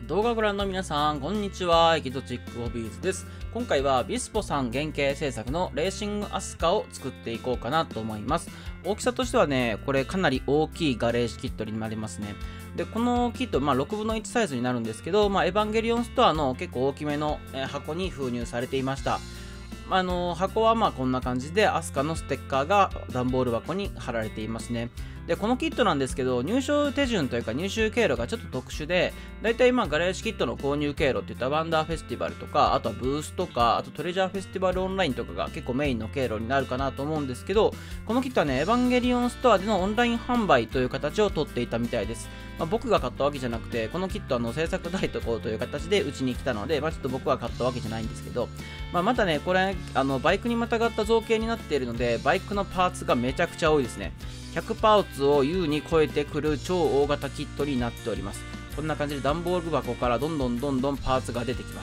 動画ご覧の皆さん、こんにちは。エキゾチックホビーズです。今回はビスポさん原型製作のレーシングアスカを作っていこうかなと思います。大きさとしてはね、これかなり大きいガレージキットになりますね。で、このキット、6分の1サイズになるんですけど、エヴァンゲリオンストアの結構大きめの箱に封入されていました。箱はこんな感じで、アスカのステッカーが段ボール箱に貼られていますね。で、このキットなんですけど、入手手順というか入手経路がちょっと特殊で、だいたいガレージキットの購入経路っていったらワンダーフェスティバルとか、あとはブースとか、あとトレジャーフェスティバルオンラインとかが結構メインの経路になるかなと思うんですけど、このキットはね、エヴァンゲリオンストアでのオンライン販売という形をとっていたみたいです。僕が買ったわけじゃなくて、このキットは制作代という形でうちに来たので、ちょっと僕は買ったわけじゃないんですけど、またね、これ、バイクにまたがった造形になっているので、バイクのパーツがめちゃくちゃ多いですね。100パーツを優に超えてくる超大型キットになっております。こんな感じで段ボール箱からどんどんパーツが出てきます。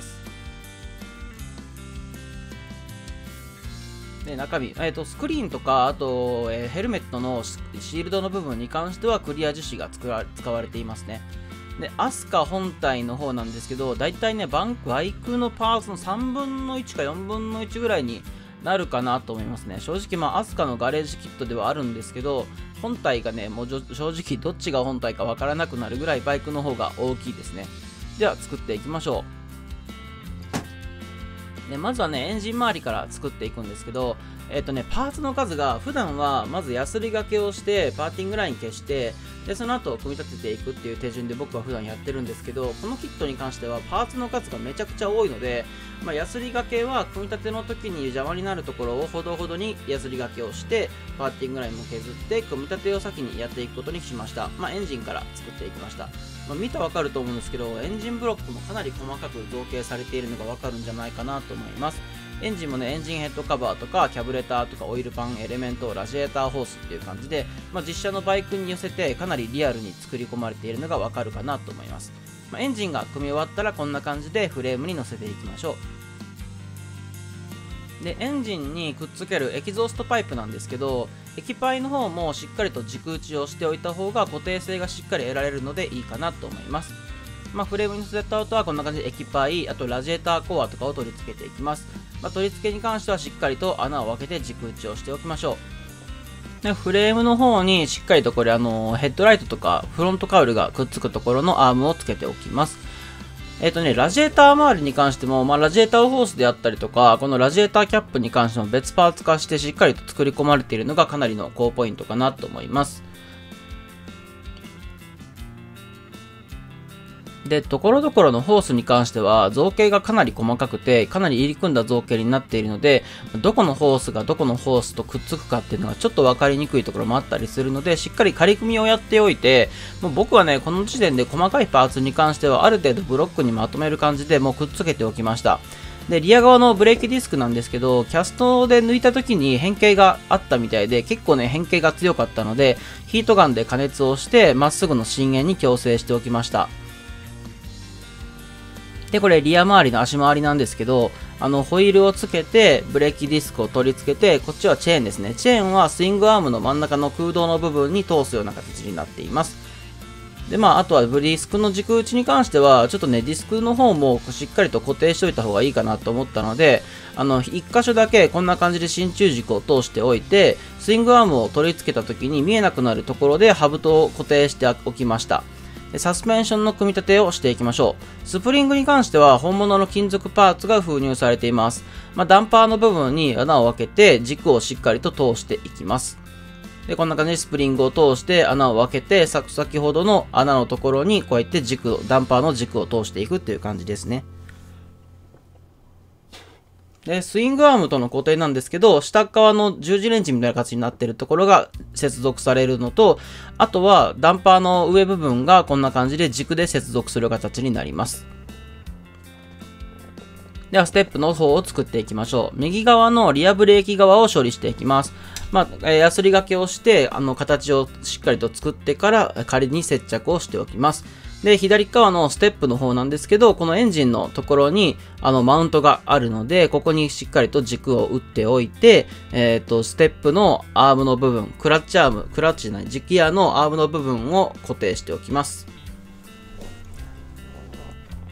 で、中身、スクリーンとか、あと、ヘルメットのシールドの部分に関してはクリア樹脂が使われていますね。で、アスカ本体の方なんですけど、だいたいね、バイクのパーツの3分の1か4分の1ぐらいになるかなと思いますね。正直アスカのガレージキットではあるんですけど、本体がね、もう正直どっちが本体かわからなくなるぐらいバイクの方が大きいですね。では作っていきましょう。で、まずはね、エンジン周りから作っていくんですけど、パーツの数が普段はまずヤスリ掛けをしてパーティングライン消して、でその後組み立てていくっていう手順で僕は普段やってるんですけど、このキットに関してはパーツの数がめちゃくちゃ多いので、ヤスリ掛けは組み立ての時に邪魔になるところをほどほどにヤスリ掛けをしてパーティングラインも削って組み立てを先にやっていくことにしました。エンジンから作っていきました。見たらわかると思うんですけど、エンジンブロックもかなり細かく造形されているのがわかるんじゃないかなと思います。エンジンもね、エンジンヘッドカバーとかキャブレターとかオイルパンエレメントラジエーターホースっていう感じで、実車のバイクに寄せてかなりリアルに作り込まれているのがわかるかなと思います。エンジンが組み終わったらこんな感じでフレームに乗せていきましょう。で、エンジンにくっつけるエキゾーストパイプなんですけど、液パイの方もしっかりと軸打ちをしておいた方が固定性がしっかり得られるのでいいかなと思います。フレームに乗せた後はこんな感じで液パイ、あとラジエーターコアとかを取り付けていきます。取り付けに関してはしっかりと穴を開けて軸打ちをしておきましょう。で、フレームの方にしっかりとこれヘッドライトとかフロントカウルがくっつくところのアームをつけておきます。ラジエーター周りに関しても、ラジエーターホースであったりとか、このラジエーターキャップに関しても別パーツ化してしっかりと作り込まれているのがかなりの高ポイントかなと思います。で、ところどころのホースに関しては造形がかなり細かくてかなり入り組んだ造形になっているので、どこのホースがどこのホースとくっつくかっていうのがちょっと分かりにくいところもあったりするので、しっかり仮組みをやっておいて、もう僕はね、この時点で細かいパーツに関してはある程度ブロックにまとめる感じでもうくっつけておきました。で、リア側のブレーキディスクなんですけど、キャストで抜いた時に変形があったみたいで、結構ね、変形が強かったので、ヒートガンで加熱をしてまっすぐの震源に矯正しておきました。で、これリア周りの足回りなんですけど、ホイールをつけて、ブレーキディスクを取り付けて、こっちはチェーンですね。チェーンはスイングアームの真ん中の空洞の部分に通すような形になっています。で、あとはディスクの軸打ちに関しては、ちょっとね、ディスクの方もしっかりと固定しておいた方がいいかなと思ったので、一箇所だけこんな感じで真鍮軸を通しておいて、スイングアームを取り付けた時に見えなくなるところでハブトを固定しておきました。サスペンションの組み立てをしていきましょう。スプリングに関しては本物の金属パーツが封入されています。ダンパーの部分に穴を開けて軸をしっかりと通していきます。で、こんな感じでスプリングを通して穴を開けて、先ほどの穴のところにこうやってダンパーの軸を通していくっていう感じですね。で、スイングアームとの固定なんですけど、下側の十字レンチみたいな形になっているところが接続されるのと、あとはダンパーの上部分がこんな感じで軸で接続する形になります。では、ステップの方を作っていきましょう。右側のリアブレーキ側を処理していきます。ヤスリ掛けをして、形をしっかりと作ってから仮に接着をしておきます。で、左側のステップの方なんですけど、このエンジンのところに、マウントがあるので、ここにしっかりと軸を打っておいて、ステップのアームの部分、クラッチじゃない、軸ギアのアームの部分を固定しておきます。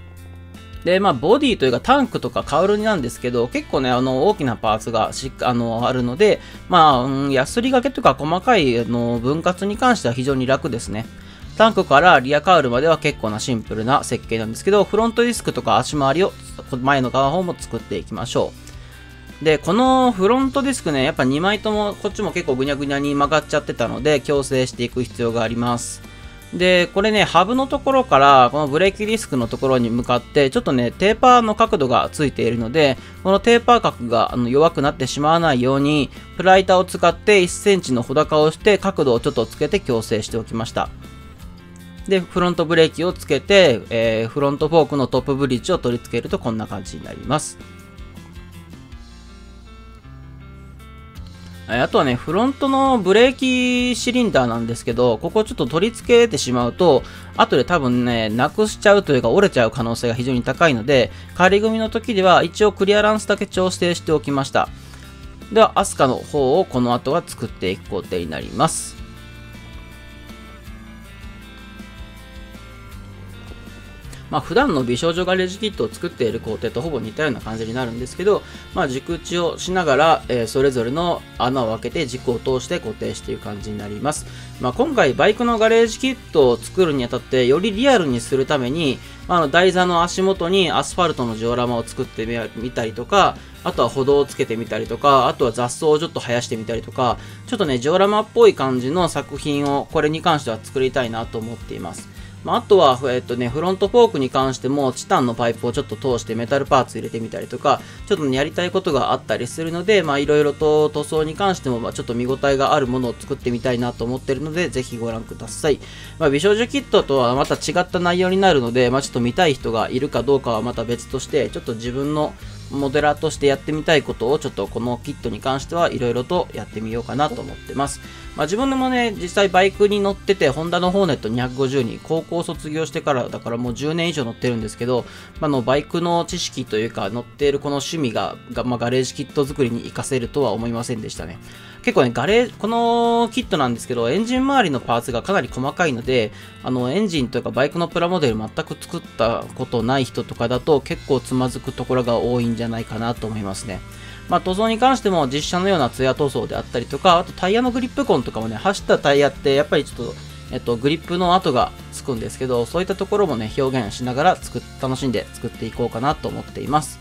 で、ボディというかタンクとかカウルなんですけど、結構ね、大きなパーツがあるので、ヤスリ掛けとか細かい、分割に関しては非常に楽ですね。タンクからリアカウルまでは結構なシンプルな設計なんですけど、フロントディスクとか足回りを前の側の方も作っていきましょう。で、このフロントディスクね、やっぱ2枚ともこっちも結構ぐにゃぐにゃに曲がっちゃってたので、矯正していく必要があります。で、これね、ハブのところから、このブレーキディスクのところに向かって、ちょっとね、テーパーの角度がついているので、このテーパー角が弱くなってしまわないように、プライターを使って1センチの穂高をして、角度をちょっとつけて矯正しておきました。で、フロントブレーキをつけて、フロントフォークのトップブリッジを取り付けるとこんな感じになります。あとはね、フロントのブレーキシリンダーなんですけど、ここちょっと取り付けてしまうと、後で多分ね、なくしちゃうというか折れちゃう可能性が非常に高いので、仮組みの時では一応クリアランスだけ調整しておきました。では、アスカの方をこの後は作っていく工程になります。普段の美少女ガレージキットを作っている工程とほぼ似たような感じになるんですけど、軸打ちをしながら、それぞれの穴を開けて軸を通して固定していく感じになります。今回バイクのガレージキットを作るにあたってよりリアルにするために、台座の足元にアスファルトのジオラマを作ってみたりとか、あとは歩道をつけてみたりとか、あとは雑草をちょっと生やしてみたりとか、ちょっとね、ジオラマっぽい感じの作品をこれに関しては作りたいなと思っています。あとは、フロントフォークに関しても、チタンのパイプをちょっと通してメタルパーツ入れてみたりとか、ちょっとね、やりたいことがあったりするので、いろいろと塗装に関しても、ちょっと見応えがあるものを作ってみたいなと思っているので、ぜひご覧ください。美少女キットとはまた違った内容になるので、ちょっと見たい人がいるかどうかはまた別として、ちょっと自分のモデラーとしてやってみたいことをちょっとこのキットに関してはいろいろとやってみようかなと思ってます。自分でもね、実際バイクに乗ってて、ホンダのホーネット250に高校卒業してからだからもう10年以上乗ってるんですけど、バイクの知識というか乗っているこの趣味がガレージキット作りに活かせるとは思いませんでしたね。結構ね、このキットなんですけど、エンジン周りのパーツがかなり細かいので、エンジンというかバイクのプラモデル全く作ったことない人とかだと結構つまずくところが多いんじゃないかなと思いますね。塗装に関しても実車のようなツヤ塗装であったりとか、あとタイヤのグリップ痕とかもね、走ったタイヤってやっぱりちょっと、グリップの跡がつくんですけど、そういったところもね、表現しながら楽しんで作っていこうかなと思っています。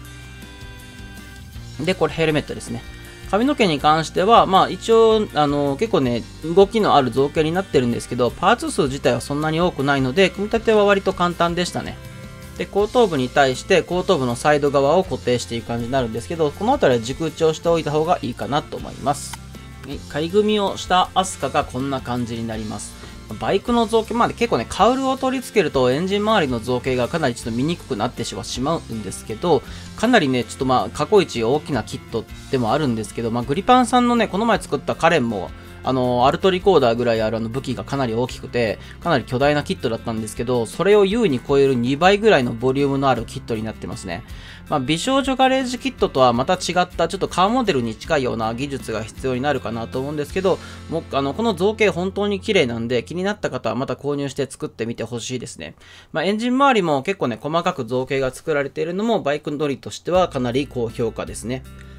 で、これヘルメットですね。髪の毛に関しては、一応、結構ね、動きのある造形になってるんですけど、パーツ数自体はそんなに多くないので、組み立ては割と簡単でしたね。で、後頭部に対して後頭部のサイド側を固定していく感じになるんですけど、この辺りは軸打ちをしておいた方がいいかなと思います。仮組みをしたアスカがこんな感じになります。バイクの造形まで結構ね、カウルを取り付けるとエンジン周りの造形がかなりちょっと見にくくなってしまうんですけど、かなりね、ちょっと過去一大きなキットでもあるんですけど、グリパンさんのね、この前作ったカレンも、アルトリコーダーぐらいある武器がかなり大きくて、かなり巨大なキットだったんですけど、それを優に超える2倍ぐらいのボリュームのあるキットになってますね。美少女ガレージキットとはまた違った、ちょっとカーモデルに近いような技術が必要になるかなと思うんですけど、この造形本当に綺麗なんで、気になった方はまた購入して作ってみてほしいですね。エンジン周りも結構ね、細かく造形が作られているのも、バイク乗りとしてはかなり高評価ですね。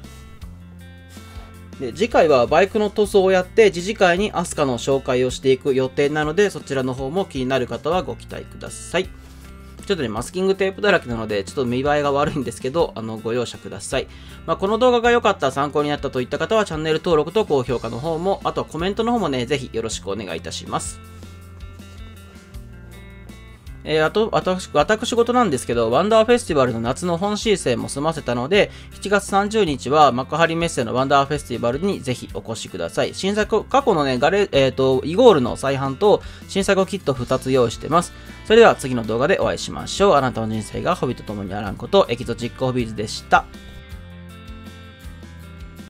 で、次回はバイクの塗装をやって、次々回にアスカの紹介をしていく予定なので、そちらの方も気になる方はご期待ください。ちょっとね、マスキングテープだらけなので、ちょっと見栄えが悪いんですけど、ご容赦ください。この動画が良かった、参考になったといった方は、チャンネル登録と高評価の方も、あとはコメントの方もね、ぜひよろしくお願いいたします。私事なんですけど、ワンダーフェスティバルの夏の本シーズンも済ませたので、7月30日は幕張メッセのワンダーフェスティバルにぜひお越しください。過去のね、イゴールの再販と新作キット2つ用意してます。それでは次の動画でお会いしましょう。あなたの人生がホビと共にあらんこと、エキゾチックホビーズでした。